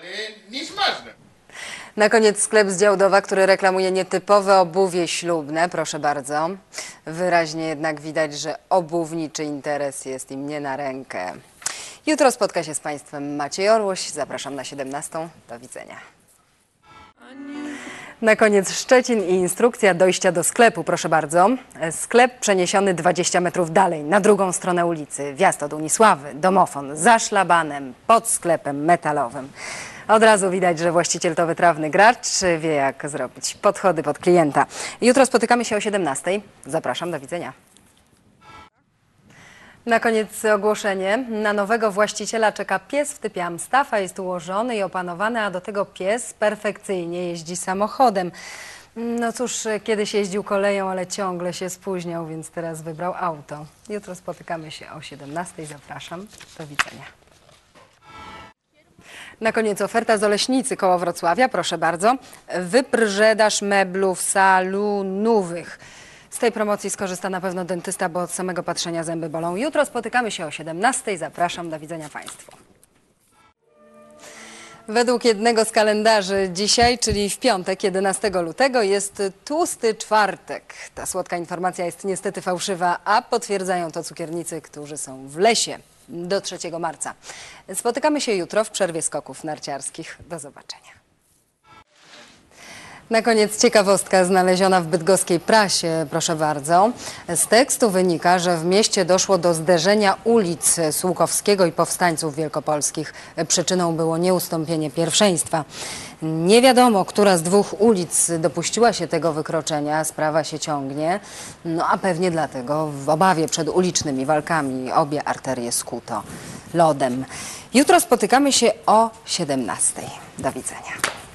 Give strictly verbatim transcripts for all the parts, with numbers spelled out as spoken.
ale niesmaczne. Na koniec sklep z Działdowa, który reklamuje nietypowe obuwie ślubne. Proszę bardzo. Wyraźnie jednak widać, że obuwniczy interes jest im nie na rękę. Jutro spotka się z Państwem Maciej Orłoś. Zapraszam na siedemnastą. Do widzenia. Na koniec Szczecin i instrukcja dojścia do sklepu. Proszę bardzo. Sklep przeniesiony dwadzieścia metrów dalej, na drugą stronę ulicy. Wjazd od Unisławy, domofon, za szlabanem, pod sklepem metalowym. Od razu widać, że właściciel to wytrawny gracz, wie jak zrobić podchody pod klienta. Jutro spotykamy się o siedemnastej. Zapraszam, do widzenia. Na koniec ogłoszenie. Na nowego właściciela czeka pies w typie Amstaffa. Jest ułożony i opanowany, a do tego pies perfekcyjnie jeździ samochodem. No cóż, kiedyś jeździł koleją, ale ciągle się spóźniał, więc teraz wybrał auto. Jutro spotykamy się o siedemnastej. Zapraszam. Do widzenia. Na koniec oferta z Oleśnicy koło Wrocławia. Proszę bardzo. Wyprzedaż meblów salonowych. Z tej promocji skorzysta na pewno dentysta, bo od samego patrzenia zęby bolą. Jutro spotykamy się o siedemnastej. Zapraszam. Do widzenia Państwu. Według jednego z kalendarzy dzisiaj, czyli w piątek, jedenastego lutego, jest tłusty czwartek. Ta słodka informacja jest niestety fałszywa, a potwierdzają to cukiernicy, którzy są w lesie do trzeciego marca. Spotykamy się jutro w przerwie skoków narciarskich. Do zobaczenia. Na koniec ciekawostka znaleziona w bydgoskiej prasie, proszę bardzo. Z tekstu wynika, że w mieście doszło do zderzenia ulic Słukowskiego i Powstańców Wielkopolskich. Przyczyną było nieustąpienie pierwszeństwa. Nie wiadomo, która z dwóch ulic dopuściła się tego wykroczenia. Sprawa się ciągnie, no a pewnie dlatego w obawie przed ulicznymi walkami obie arterie skuto lodem. Jutro spotykamy się o siedemnastej. Do widzenia.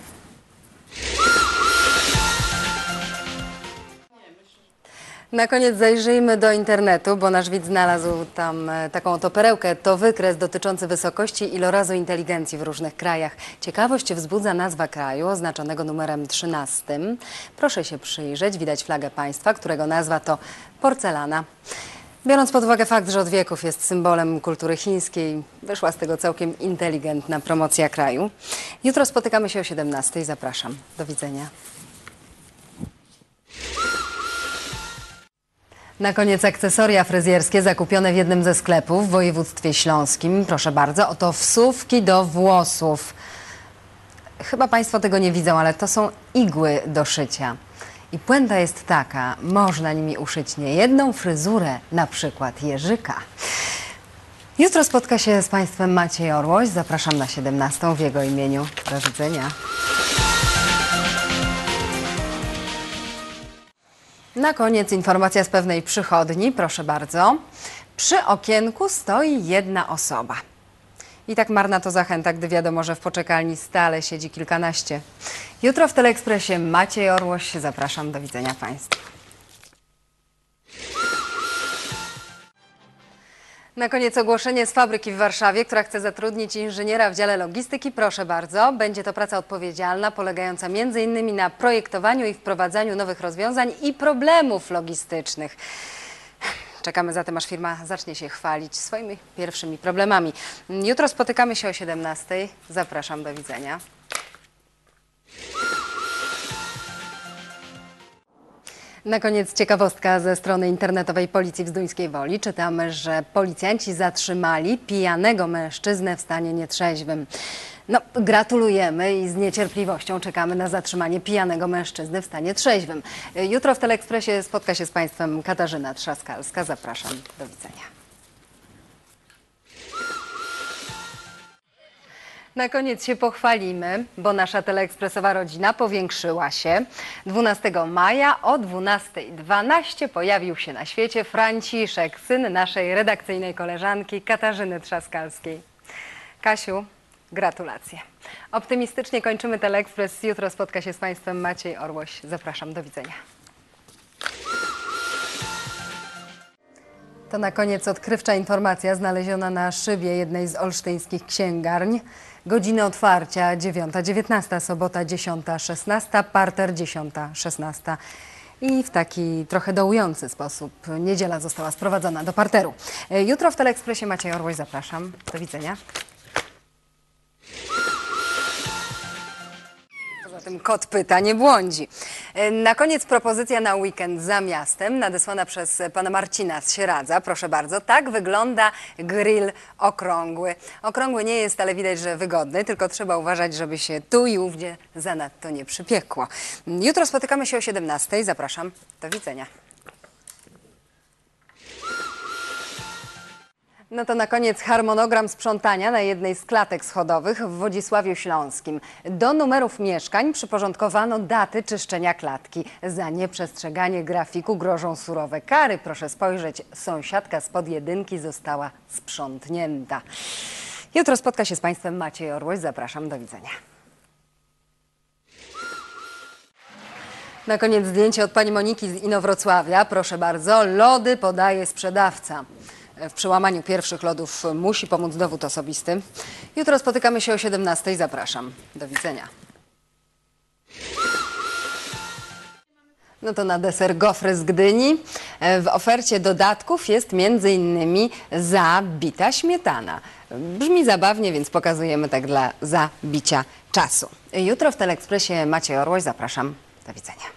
Na koniec zajrzyjmy do internetu, bo nasz widz znalazł tam taką oto perełkę. To wykres dotyczący wysokości ilorazu inteligencji w różnych krajach. Ciekawość wzbudza nazwa kraju oznaczonego numerem trzynastym. Proszę się przyjrzeć, widać flagę państwa, którego nazwa to porcelana. Biorąc pod uwagę fakt, że od wieków jest symbolem kultury chińskiej, wyszła z tego całkiem inteligentna promocja kraju. Jutro spotykamy się o siedemnastej. Zapraszam. Do widzenia. Na koniec akcesoria fryzjerskie zakupione w jednym ze sklepów w województwie śląskim. Proszę bardzo, oto wsówki do włosów. Chyba Państwo tego nie widzą, ale to są igły do szycia. I puenta jest taka, można nimi uszyć niejedną fryzurę, na przykład Jerzyka. Jutro spotka się z Państwem Maciej Orłoś. Zapraszam na siedemnastą w jego imieniu. Do widzenia. Na koniec informacja z pewnej przychodni, proszę bardzo. Przy okienku stoi jedna osoba. I tak marna to zachęta, gdy wiadomo, że w poczekalni stale siedzi kilkanaście. Jutro w Teleekspresie Maciej Orłoś. Zapraszam, do widzenia Państwu. Na koniec ogłoszenie z fabryki w Warszawie, która chce zatrudnić inżyniera w dziale logistyki. Proszę bardzo, będzie to praca odpowiedzialna, polegająca między innymi na projektowaniu i wprowadzaniu nowych rozwiązań i problemów logistycznych. Czekamy zatem, aż firma zacznie się chwalić swoimi pierwszymi problemami. Jutro spotykamy się o siedemnastej. Zapraszam, do widzenia. Na koniec ciekawostka ze strony internetowej Policji w Zduńskiej Woli. Czytamy, że policjanci zatrzymali pijanego mężczyznę w stanie nietrzeźwym. No, gratulujemy i z niecierpliwością czekamy na zatrzymanie pijanego mężczyzny w stanie trzeźwym. Jutro w Teleekspresie spotka się z Państwem Katarzyna Trzaskalska. Zapraszam, do widzenia. Na koniec się pochwalimy, bo nasza teleekspresowa rodzina powiększyła się. dwunastego maja o dwunastej dwanaście pojawił się na świecie Franciszek, syn naszej redakcyjnej koleżanki Katarzyny Trzaskalskiej. Kasiu, gratulacje. Optymistycznie kończymy Teleekspres. Jutro spotka się z Państwem Maciej Orłoś. Zapraszam, do widzenia. To na koniec odkrywcza informacja znaleziona na szybie jednej z olsztyńskich księgarni. Godziny otwarcia dziewiąta dziewiętnasta, sobota dziesiąta szesnasta, parter dziesiąta szesnasta. I w taki trochę dołujący sposób niedziela została sprowadzona do parteru. Jutro w Teleekspresie Maciej Orłoś. Zapraszam. Do widzenia. tym kot pyta, nie błądzi. Na koniec propozycja na weekend za miastem, nadesłana przez pana Marcina z Sieradza. Proszę bardzo, tak wygląda grill okrągły. Okrągły nie jest, ale widać, że wygodny, tylko trzeba uważać, żeby się tu i ówdzie zanadto nie przypiekło. Jutro spotykamy się o siedemnastej. Zapraszam. Do widzenia. No to na koniec harmonogram sprzątania na jednej z klatek schodowych w Wodzisławiu Śląskim. Do numerów mieszkań przyporządkowano daty czyszczenia klatki. Za nieprzestrzeganie grafiku grożą surowe kary. Proszę spojrzeć, sąsiadka spod jedynki została sprzątnięta. Jutro spotka się z Państwem Maciej Orłoś. Zapraszam, do widzenia. Na koniec zdjęcie od pani Moniki z Inowrocławia. Proszę bardzo, lody podaje sprzedawca. W przełamaniu pierwszych lodów musi pomóc dowód osobisty. Jutro spotykamy się o siedemnastej. Zapraszam. Do widzenia. No to na deser gofry z Gdyni. W ofercie dodatków jest między innymi zabita śmietana. Brzmi zabawnie, więc pokazujemy tak dla zabicia czasu. Jutro w Teleekspresie Maciej Orłoś. Zapraszam. Do widzenia.